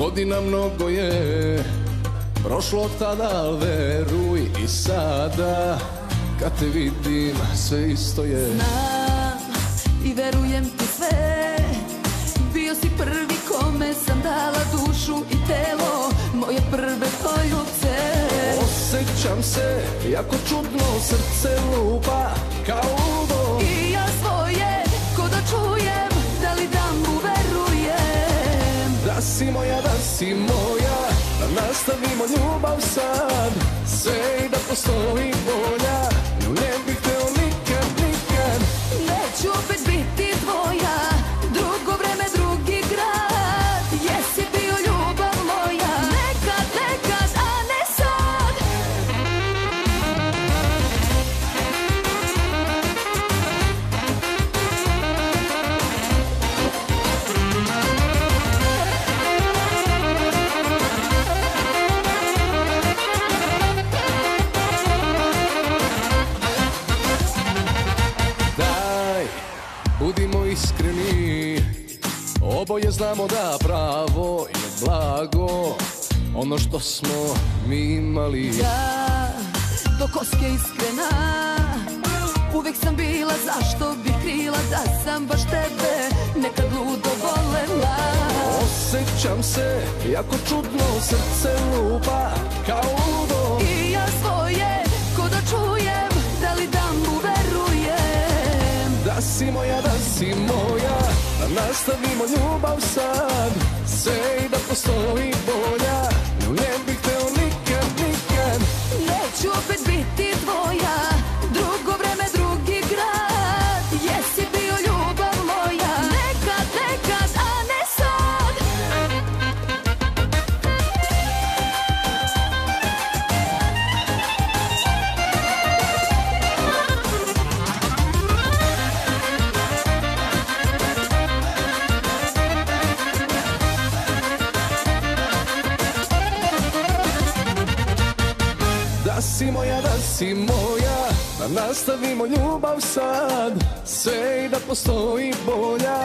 Godina mnogo je prošlo od tada, al veruj i sada kad te vidim sve isto je. Znam i verujem ti sve, bio si prvi kome sam dala dušu i telo, moje prve poljubce. Osjećam se jako čudno, srce lupa kao ludo. I ja svoje ko da čujem, da li da mu verujem. Da si moja, da si moja, da nastavimo ljubav sad. Sve i da postoji volja, ne bih teo nikad, nikad. Neću opet biti tvoja, drugo vreme, drugi grad. Jesi bio ljubav moja, nekad, nekad, a ne sad. Daj, budimo iskreni, oboje znamo da pravo je blago, ono što smo mi imali. Ja, do koske iskrena, uvijek sam bila, zašto bih krila da sam baš tebe nekad ludo volela. Osjećam se jako čudno, srce lupa kao ludo. I ja svoje ko da čujem, da li da mu verujem. Da si moja, da si moja, da nastavimo ljubav sad. Sve i da postoji volja, ne bih teo nikad, nikad. Neću opet biti tvoja, drugo vreme, drugi grad. Jesi bio ljubav moja, nekad, nekad, a ne sad. Da si moja, da si moja, da nastavimo ljubav sad. Sve i da postoji bolja,